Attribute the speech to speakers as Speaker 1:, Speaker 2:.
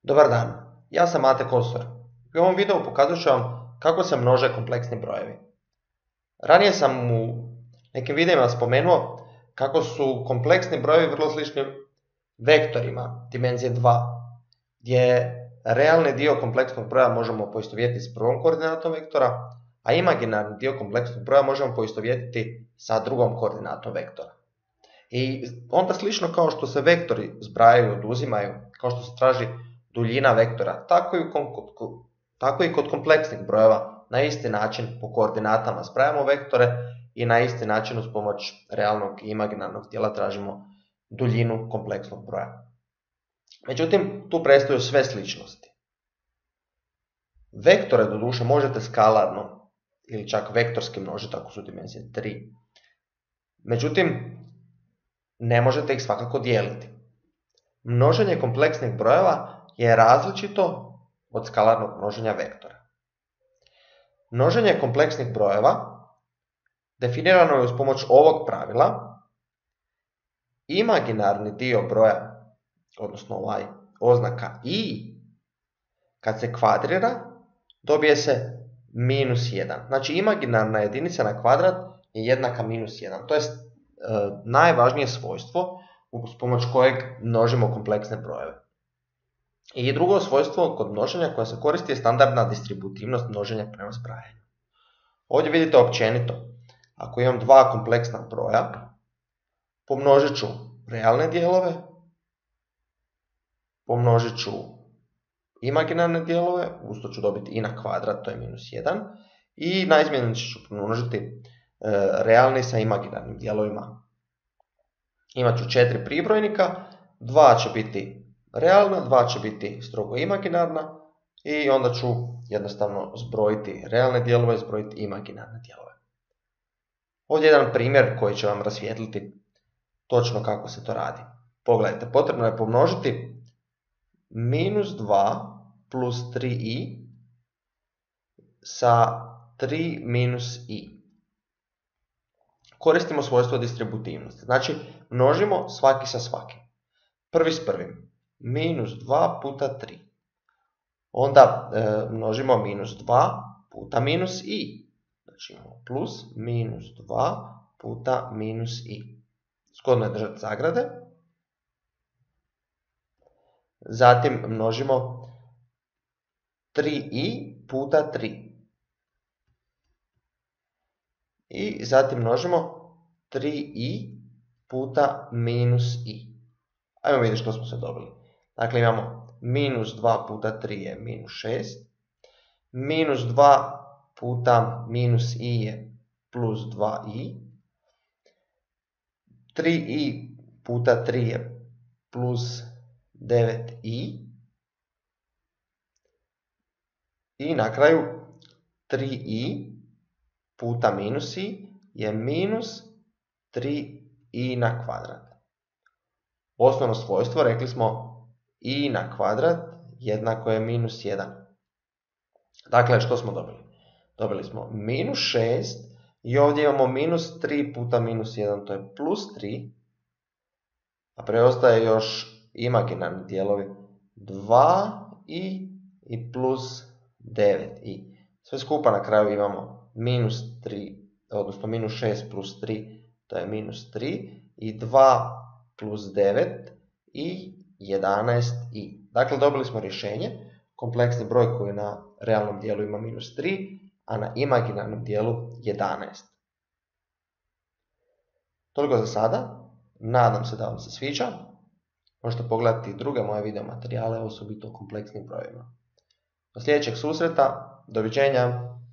Speaker 1: Dobar dan, ja sam Mate Kosor i u ovom videu pokazat ću vam kako se množe kompleksni brojevi. Ranije sam u nekim videima spomenuo kako su kompleksni brojevi vrlo slični vektorima dimenzije 2, gdje realni dio kompleksnog broja možemo poistovjetiti s prvom koordinatom vektora, a imaginarni dio kompleksnog broja možemo poistovjetiti sa drugom koordinatom vektora. I onda slično kao što se vektori zbrajaju i oduzimaju, kao što se traži duljina vektora, tako i kod kompleksnih brojeva na isti način po koordinatama zbrajamo vektore i na isti način uz pomoć realnog i imaginarnog dijela tražimo duljinu kompleksnog broja. Međutim, tu prestaju sve sličnosti. Vektore doduše možete skalarno ili čak vektorski množiti ako su dimenzije 3. Međutim, ne možete ih svakako dijeliti. Množenje kompleksnih brojeva je različito od skalarnog množenja vektora. Množenje kompleksnih brojeva definirano je uz pomoć ovog pravila. Imaginarni dio broja, odnosno ovaj oznaka i, kad se kvadrira, dobije se -1. Znači imaginarna jedinica na kvadrat je jednaka -1. To je najvažnije svojstvo uz pomoć kojeg množimo kompleksne brojeve. I drugo svojstvo kod množenja koje se koristi je standardna distributivnost množenja prema zbrajanju. Ovdje vidite općenito, ako imam dva kompleksna broja, pomnožit ću realne dijelove, pomnožit ću imaginarne dijelove, usto ću dobiti i na kvadrat, to je -1, i naizmjenično ću pomnožiti realni sa imaginarnim dijelovima. Imat ću 4 pribrojnika, 2 će biti realna, 2 će biti strogo imaginarna i onda ću jednostavno zbrojiti realne dijelove i zbrojiti imaginarne dijelove. Ovdje je jedan primjer koji će vam rasvijetliti točno kako se to radi. Pogledajte, potrebno je pomnožiti -2 plus 3i sa 3 minus i. Koristimo svojstvo distributivnosti, znači množimo svaki sa svakim. Prvi s prvim, -2 puta 3. Onda množimo -2 puta -i. Znači imamo plus -2 puta -i. Zgodno je držati zagrade. Zatim množimo 3i puta 3. I zatim množimo 3i puta -i. Ajmo vidjeti što smo se dobili. Dakle, imamo -2 puta 3 je -6. -2 puta -i je plus 2i. 3i puta 3 je plus 9i. I na kraju 3i puta -i je minus 3i na kvadrat. Osnovno svojstvo, rekli smo, i na kvadrat jednako je -1. Dakle, što smo dobili? Dobili smo -6 i ovdje imamo -3 puta -1, to je plus 3. A preostaje još imaginarni dijelovi 2i i plus 9i. Sve skupa na kraju imamo -3, odnosno -6 plus 3, to je -3 i 2 plus 9 i 11i. Dakle, dobili smo rješenje, kompleksni broj koji na realnom dijelu ima -3, a na imaginarnom dijelu 11. Toliko za sada, nadam se da vam se sviđa. Možete pogledati i druge moje video materijale, osobito o kompleksnim brojevima. Do sljedećeg susreta, doviđenja!